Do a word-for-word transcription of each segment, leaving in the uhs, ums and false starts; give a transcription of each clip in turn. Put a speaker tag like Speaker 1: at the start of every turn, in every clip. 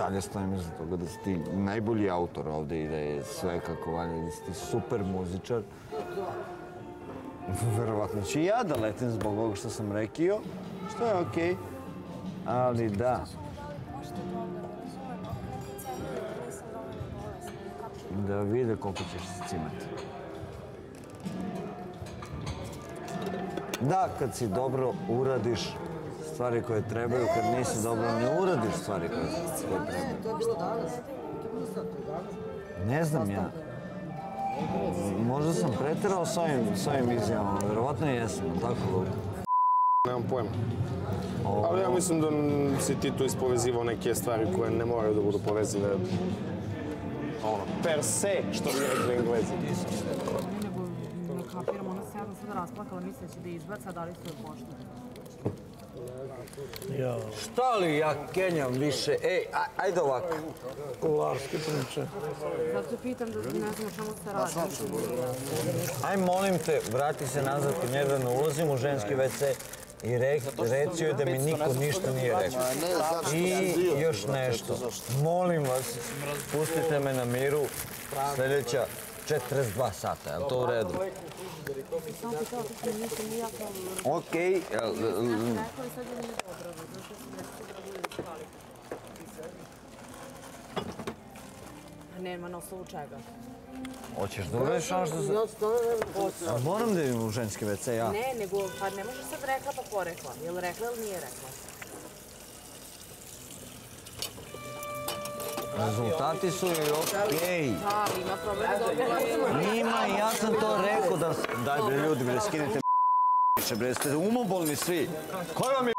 Speaker 1: dalje stojim iza toga da si ti najbolji autor ovde i da je sve kako valja, da si ti super muzičar. Verovatno ću i ja da letim zbog ovoga što sam rekao, što je okej, ali da. Da vide koliko ćeš se cimati. Da, kad si dobro uradiš stvari koje trebaju, kad nisi dobro ne uradiš stvari koje trebaju. Ne znam ja. Možda sam preterao s ovim izjavama, verovatno jesam, tako?
Speaker 2: Nemam pojma. Ali ja mislim da si ti tu ispovezivao neke stvari koje ne moraju da budu povezive per se, što bi rekli Englezi.
Speaker 3: Ne kapiram, ona se jedna sada rasplakala misleći da je izbaca, da li su je pošli.
Speaker 1: Šta li ja kenjam više? Ej, ajde ovako.
Speaker 4: Kularske priče.
Speaker 3: Zato pitam da ne znam o čemu se radi.
Speaker 1: Aj, molim te, vrati se nazad kod njega, ne ulazim u ženski ve ce i reci joj da mi niko ništa nije rekao. I još nešto. Molim vas, pustite me na miru sljedeća četrdeset dva sata, je li to u redu? Okej.
Speaker 3: Nema na osnovu čega.
Speaker 1: Hoćeš da uradiš ono što se... Moram da idem u ženski ve ce, ja.
Speaker 3: Ne, nego, pa ne možeš sad rekla pa porekla. Je li rekla ili nije rekla?
Speaker 1: Rezultati su joj okej.
Speaker 3: Da, ima problem dobila.
Speaker 1: Ima, ja sam to rekao da... Daj bre ljudi, bre, skinite m***iće, bre, ste umobolni svi. Koji vam je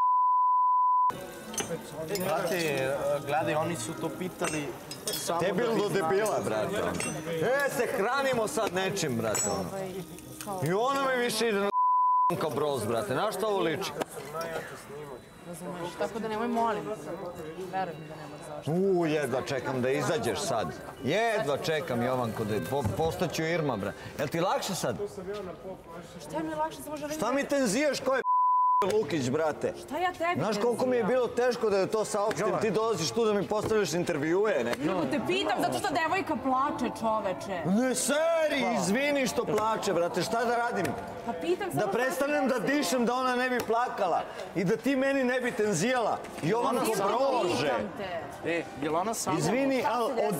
Speaker 4: Brate, gledaj, oni su to pitali samo da bi
Speaker 1: debil do
Speaker 4: znali.
Speaker 1: debila, brate. E, se hranimo sad nečim, brate. I ono mi više ide na kao broz, brate. Znaš što ovo liči?
Speaker 3: Razumeš, tako da nemoj molim. Verujem da nema zašto.
Speaker 1: Uuu, jedva čekam da izađeš sad. Jedva čekam, Jovanko, da postaću Irma, brate. Jel ti lakše sad?
Speaker 3: Šta mi je lakše, samo želim...
Speaker 1: Šta mi tenzijaš, ko je Lukić, brate?
Speaker 3: Šta ja tebi
Speaker 1: Znaš koliko mi je bilo teško da je to saopštim, ti dolaziš tu da mi postavljaš intervjue, ne?
Speaker 3: Nego te pitam zato što devojka plače, čoveče.
Speaker 1: Ne, seri, izvini što plače, brate, šta da radim?
Speaker 3: Pa pitam samo...
Speaker 1: Da prestanem da dišem, da ona ne bi plakala i da ti meni ne bi tenzijala. Jovanko Brože.
Speaker 3: Pitam te.
Speaker 4: E, je li ona samo...
Speaker 1: Izvini, ali od...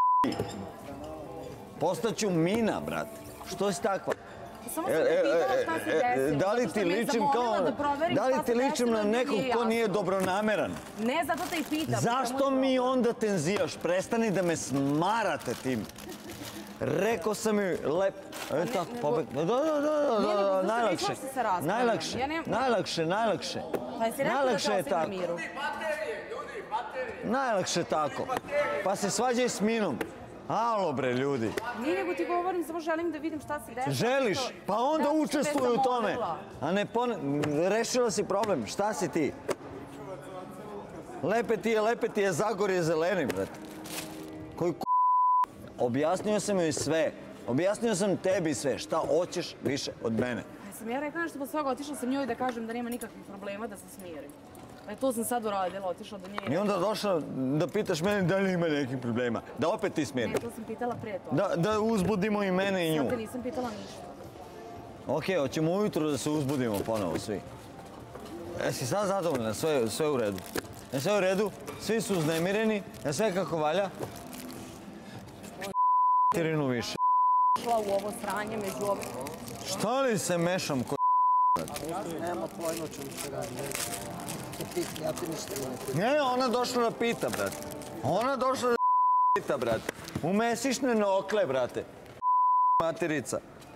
Speaker 1: Postaću mina, brate. Što si takva?
Speaker 3: Samo sam te pitala šta se desilo.
Speaker 1: Da li ti ličim kao... Da li ti ličim na nekog ko nije dobronameran?
Speaker 3: Ne, zato te i pitam.
Speaker 1: Zašto mi onda tenzijaš? Prestani da me smarate tim. Rekao sam mi lep... E tako, pobeg... Da, da, da, da, da, najlakše. Najlakše, najlakše, najlakše.
Speaker 3: Pa jesi rekao da te osim na miru?
Speaker 5: Ljudi, baterije, ljudi, baterije.
Speaker 1: Najlakše tako. Pa se svađaj s minom. Alo bre, ljudi.
Speaker 3: Nije nego ti govorim, samo želim da vidim šta se dešava.
Speaker 1: Želiš? Pa onda učestvuj u tome. A ne pone... Rešila si problem. Šta si ti? Lepe ti je, lepe ti je Zagorje zeleni, brate. Koji k***? Objasnio sam joj sve. Objasnio sam tebi sve. Šta hoćeš više od mene?
Speaker 3: Sam ja rekla nešto posle toga, otišla sam njoj da kažem da nema nikakvih problema, da se smiri. E, to sam sad uradila, otišla do nje.
Speaker 1: I onda došla da pitaš mene da li ima nekih problema. Da opet ti smiri.
Speaker 3: Ne, to sam pitala pre toga.
Speaker 1: Da, da uzbudimo i mene i nju.
Speaker 3: Sad te nisam pitala ništa.
Speaker 1: Okej, hoćemo ujutru da se uzbudimo ponovo svi. Jesi sad zadovoljna? Sve, sve u redu. Je sve u redu? Svi su uznemireni? Je sve kako valja? Tirinu više.
Speaker 3: Šla u ovo sranje među ovo...
Speaker 1: Šta li se mešam ko...
Speaker 6: Nema pojma čemu se radi. Ja ti ništa ne...
Speaker 1: Ne, ona došla da pita, brate. Ona došla da pita, brate. U mesišne nokle, brate. Materica.